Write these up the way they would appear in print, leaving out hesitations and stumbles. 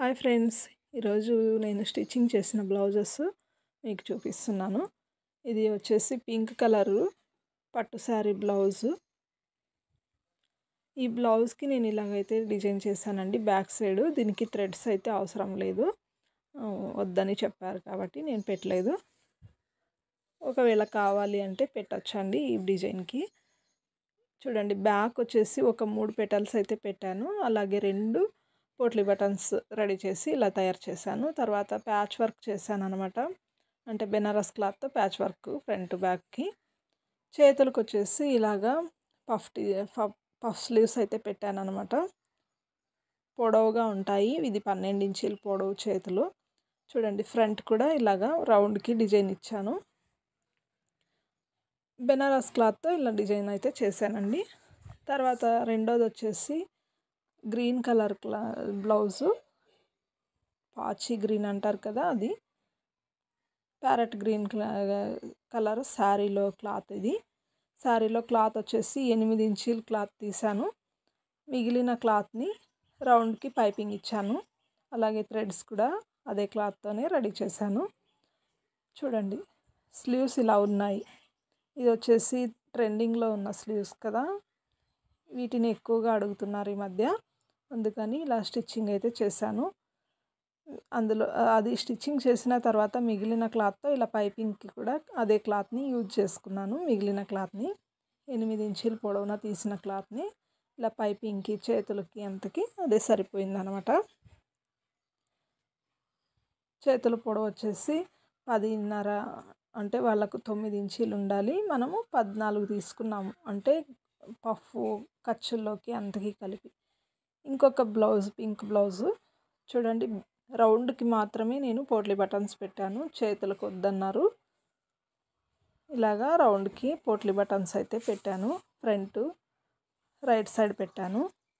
Hi friends, ఈరోజు నేను stitching చేసిన బ్లౌజెస్ మీకు చూపిస్తున్నాను. ఇది వచ్చేసి పింక్ కలరు పట్టు శారీ బ్లౌజు. ఈ బ్లౌజ్కి నేను ఇలాగైతే డిజైన్ చేశానండి. బ్యాక్ సైడ్ దీనికి థ్రెడ్స్ అయితే అవసరం లేదు, వద్దని చెప్పారు కాబట్టి నేను పెట్టలేదు. ఒకవేళ కావాలి అంటే పెట్టచ్చండి ఈ డిజైన్కి. చూడండి, బ్యాక్ వచ్చేసి ఒక 3 పెటల్స్ అయితే పెట్టాను. అలాగే 2 పోట్లీ బటన్స్ రెడీ చేసి ఇలా తయారు చేశాను. తర్వాత ప్యాచ్ వర్క్ చేశాను అనమాట. అంటే బెనారస్ క్లాత్తో ప్యాచ్ వర్క్ ఫ్రంట్ బ్యాక్కి. చేతులకు వచ్చేసి ఇలాగా పఫ్ స్లీవ్స్ అయితే పెట్టాను అనమాట. పొడవుగా ఉంటాయి. ఇది 12 ఇంచీల పొడవు చేతులు. చూడండి, ఫ్రంట్ కూడా ఇలాగా రౌండ్కి డిజైన్ ఇచ్చాను. బెనారస్ క్లాత్తో ఇలా డిజైన్ అయితే చేశానండి. తర్వాత రెండోది వచ్చేసి గ్రీన్ కలర్ బ్లౌజు, పాచి గ్రీన్ అంటారు కదా, అది ప్యారెట్ గ్రీన్ కలర్ శారీలో క్లాత్. ఇది శారీలో క్లాత్ వచ్చేసి 8 ఇంచీల క్లాత్ తీసాను. మిగిలిన క్లాత్ని రౌండ్కి పైపింగ్ ఇచ్చాను. అలాగే థ్రెడ్స్ కూడా అదే క్లాత్తోనే రెడీ చేశాను. చూడండి, స్లీవ్స్ ఇలా ఉన్నాయి. ఇది వచ్చేసి ట్రెండింగ్లో ఉన్న స్లీవ్స్ కదా, వీటిని ఎక్కువగా అడుగుతున్నారు ఈ మధ్య. అందుకని ఇలా స్టిచ్చింగ్ అయితే చేశాను. అందులో అది స్టిచ్చింగ్ చేసిన తర్వాత మిగిలిన క్లాత్తో ఇలా పైపింగ్కి కూడా అదే క్లాత్ని యూజ్ చేసుకున్నాను. మిగిలిన క్లాత్ని 8 ఇంచీల పొడవున తీసిన క్లాత్ని ఇలా పైపింగ్కి చేతులకి అంతకి అదే సరిపోయిందనమాట. చేతుల పొడవు వచ్చేసి 10.5, అంటే వాళ్ళకు 9 ఇంచీలు ఉండాలి. మనము 14 తీసుకున్నాము, అంటే పఫ్ ఖర్చుల్లోకి అంతకి కలిపి. ఇంకొక బ్లౌజ్, పింక్ బ్లౌజు చూడండి, రౌండ్కి మాత్రమే నేను పోట్లీ బటన్స్ పెట్టాను. చేతులకు వద్దన్నారు. ఇలాగా రౌండ్కి పోట్లీ బటన్స్ అయితే పెట్టాను. ఫ్రంట్ రైట్ సైడ్ పెట్టాను.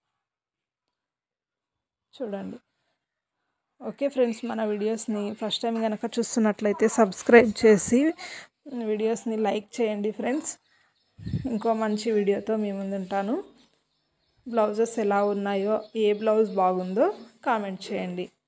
చూడండి. ఓకే ఫ్రెండ్స్, మన వీడియోస్ని ఫస్ట్ టైం కనుక చూస్తున్నట్లయితే సబ్స్క్రైబ్ చేసి వీడియోస్ని లైక్ చేయండి ఫ్రెండ్స్. ఇంకో మంచి వీడియోతో మీ ముందు ఉంటాను. బ్లౌజెస్ ఎలా ఉన్నాయో, ఏ బ్లౌజ్ బాగుందో కామెంట్ చేయండి.